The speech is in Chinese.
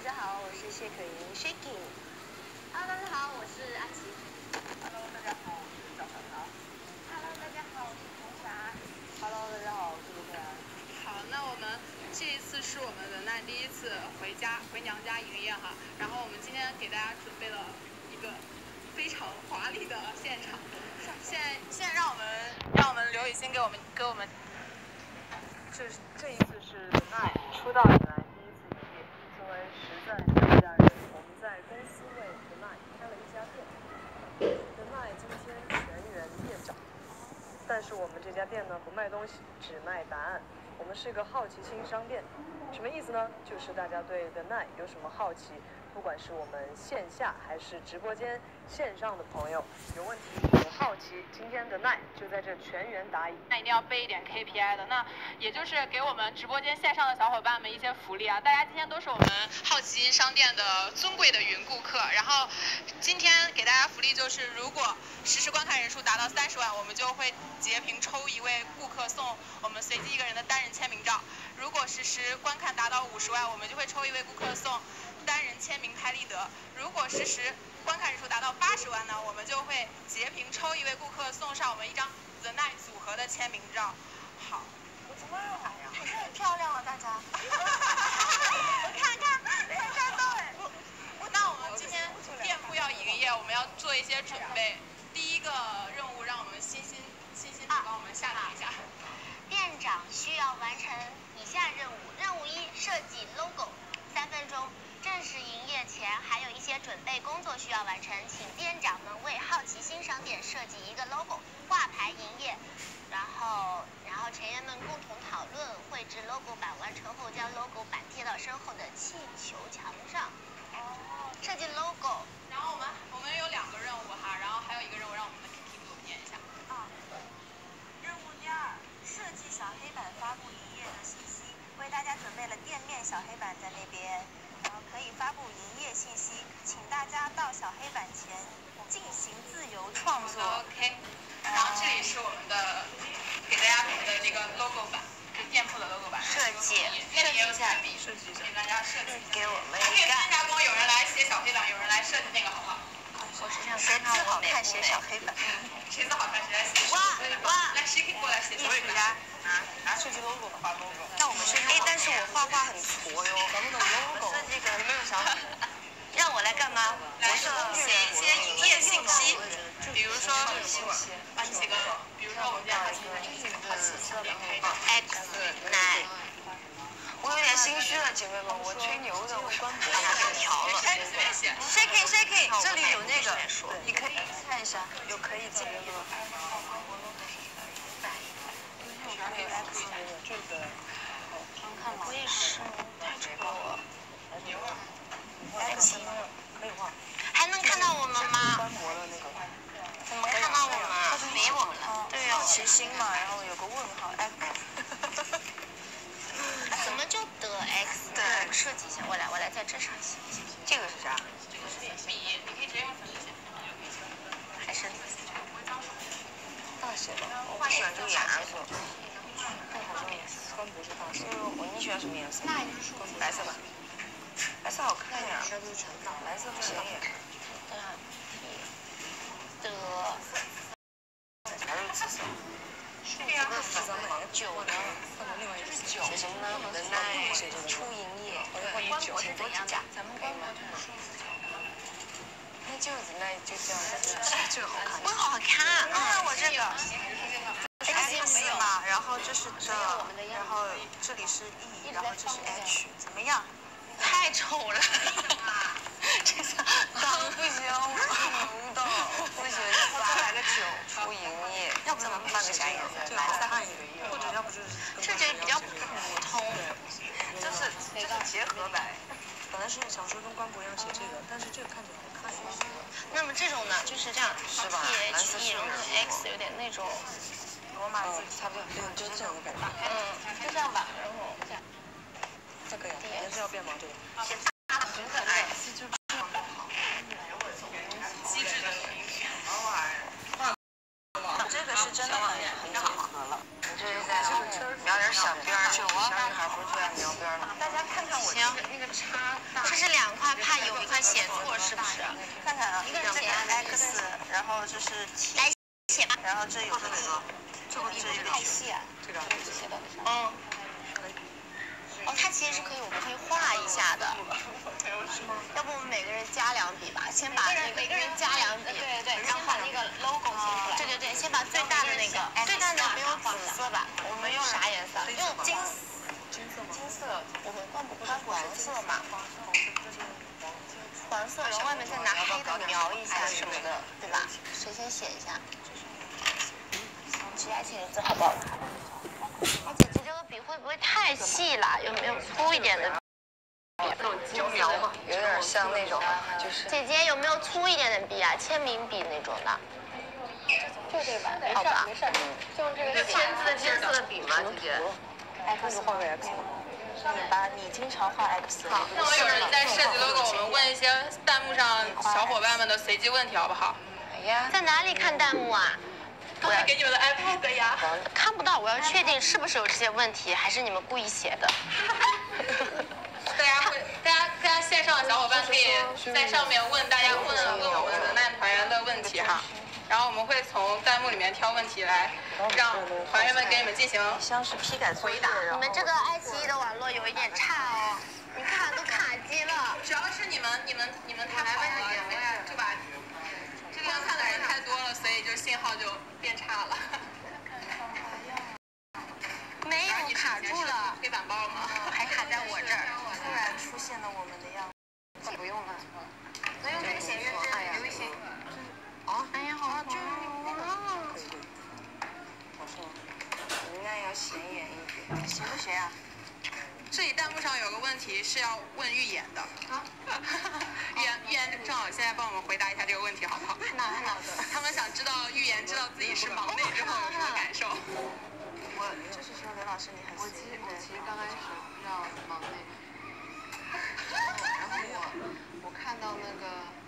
家好，我是谢可寅 Shaking。 Hello， 大家好，我是阿奇。 Hello， 大家好，我是小小桃。 Hello， 大家好，我是红霞。 Hello， 大家好，我是卢克兰。 好，那我们这一次是我们的那第一次回娘家营业哈，然后我们今天给大家准备了一个非常华丽的现场。现在让我们刘雨欣给我们。 这一次是 The Night 出道以来第一次营业。作为实在娘家人，我们在公司为 The Night 开了一家店。The Night 今天全员店长，但是我们这家店呢不卖东西，只卖答案。我们是个好奇心商店，什么意思呢？就是大家对 The Night 有什么好奇，不管是我们线下还是直播间线上的朋友，有问题有好奇，今天的 Night 就在这全员答疑。 那一定要背一点 KPI 的，那也就是给我们直播间线上的小伙伴们一些福利啊！大家今天都是我们好奇心商店的尊贵的云顾客，然后今天给大家福利就是，如果实时观看人数达到30万，我们就会截屏抽一位顾客送我们随机一个人的单人签名照；如果实时观看达到50万，我们就会抽一位顾客送单人签名拍立得；如果实时观看人数达到80万呢，我们就会截屏抽一位顾客送上我们一张 The Night 组合的签名照。好， 我怎么还是很漂亮啊，大家。我看到哎。 那我们今天店铺要营业，我们要做一些准备。第一个任务让我们欣欣帮我们下达一下。 店长需要完成以下任务：任务1，设计 logo，3分钟。正式营业前还有一些准备工作需要完成，请店长们为好奇心商店设计一个 logo， 挂牌营业。然后成员们共同讨论，绘制 logo 板，完成后将 logo 板贴到身后的气球墙上。设计 logo。 然后我们有2个任务哈，然后还有一个任务让我们的 Kiki 给我们念一下。 任务第2，设计小黑板发布营业的信息，为大家准备了店面小黑板在那边。可以发布营业信息，请大家到小黑板前进行自由创作。 OK， 然后这里是我们的给大家准备的这个 logo 板，是店铺的 logo 板。 设计一下， 给大家设计。 给我们可以分加工，有人来写小黑板，有人来设计那个，好不好？ 我是想谁字好看写小黑板。 谁字好看谁来写小黑板。 哇， 来谁可以过来写小黑板？ 设计 logo 的画 logo。 那我们是但是我画画很矬哟。 咱们的 logo。 设计个， 你没有想法？ 让我来干嘛？ 来写一些营业信息，比如说，帮你写个，比如说我们家好奇心商店开张。 X 奶。 我有点心虚了，姐妹们，我吹牛的，我关博把它给调了。Shaking， 这里有那个，你可以看一下，有可以这个。 我也是，太丑了。 X 可以画。 还能看到我们吗？ 关博的那个。 怎么看到我们？没我们了。对呀。 齐心嘛，然后有个问号 X。 怎么就得 X？对，我设计一下，我来在这上写。 这个是啥？ 这个是笔，你可以直接用粉笔写。 还是大写的。 我喜欢这个颜色。 关博是大写。你喜欢什么颜色？ 那也就是说白色吧。白色好看呀。蓝色不行耶。还是紫色。 这个粉9呢？ 写什么呢？能耐出营业，请多指教。 咱们官博就是数字。 那就是那就这样，这个好看。 我好看啊！ 我这个 X 嘛，然后这是这，然后这里是 E， 然后这是 H， 怎么样？ 太丑了。 这个当不行，我牛的，不行，再来个9，出营业。要不咱们换个啥颜色？蓝色，或者要不就是这就比较普通。 这是结合白。本来是想说跟关博一样写这个，但是这个看起来好看。 那么这种呢，就是这样， 是吧？蓝色 T H E 然后 X 有点那种罗马字，差不多，对，就是这样的感觉。 就这样吧，然后这样。 这个呀，颜色要变吗？这个。 真的爱。 机智的这个是真的很组合了。你这是在描点小边儿，小女孩不是最爱描边儿吗？大家看看我那个叉大。 这是2块，怕有一块写错是不是？ 看看啊， 一个人写 X， 然后这是 T， 来写吧。 然后这有个 E， 这个太细啊。 这个写到哦，它其实是可以，我们可以画一下的。要不我们每个人加2笔吧，先把每个人加2笔，对，然后把那个 logo 写出来。对，先把最大的那个，最大的没有紫色吧？我们用啥颜色？用金色。我们不是黄色嘛？黄色，然后外面再拿黑的描一下什么的，对吧？谁先写一下？谁来写字好不好看？哎，姐姐这个笔会不会太细了？有没有粗一点的？ 胶描嘛， 有点像那种，就是姐姐有没有粗一点的笔啊？签名笔那种的。就这吧，好吧。就用这个签字的金色的笔吗，姐姐？X 画个 X。你经常画 X。 好，那我一会儿在设计 logo， 我们问一些弹幕上小伙伴们的随机问题，好不好？ 好呀。 在哪里看弹幕啊？ 刚才给你们的 iPad 呀。 看不到，我要确定是不是有这些问题，还是你们故意写的？ 大家线上的小伙伴可以在上面问大家问我们的难团员的问题哈，然后我们会从弹幕里面挑问题来让团员们给你们进行像是批改回答。 你们这个爱奇艺的网络有一点差哦，你看都卡机了。 主要是你们太跑了，就把这个看的人太多了，所以就信号就变差了。 没有卡住了， 黑板报吗？ 还卡在我这儿。 突然出现了我们的样子。不用了。 能用这个写认真，留一些。 啊？ 哎呀，好黄啊！ 人家要显眼一点，行不行啊？ 这里弹幕上有个问题是要问预言的。啊？预言正好现在帮我们回答一下这个问题，好不好？ 看到的。 他们想知道预言知道自己是盲内之后有什么感受。 我就是说刘老师你很。 我其实刚开始不知道盲内，然后我看到那个。